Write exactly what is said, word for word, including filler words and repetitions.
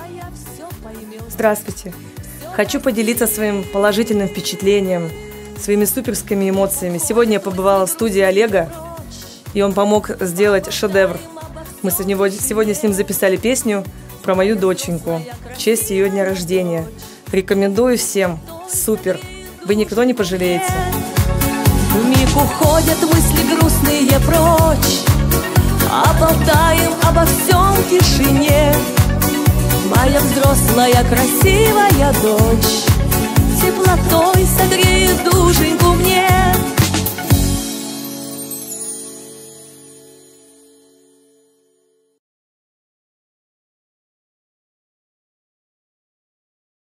Здравствуйте. Хочу поделиться своим положительным впечатлением, своими суперскими эмоциями. Сегодня я побывала в студии Олега, и он помог сделать шедевр. Мы сегодня с ним записали песню про мою доченьку в честь ее дня рождения. Рекомендую всем. Супер. Вы никто не пожалеете. Вмиг уходят мысли грустные прочь, а болтаем обо всем в тишине. Моя взрослая красивая дочь теплотой согреет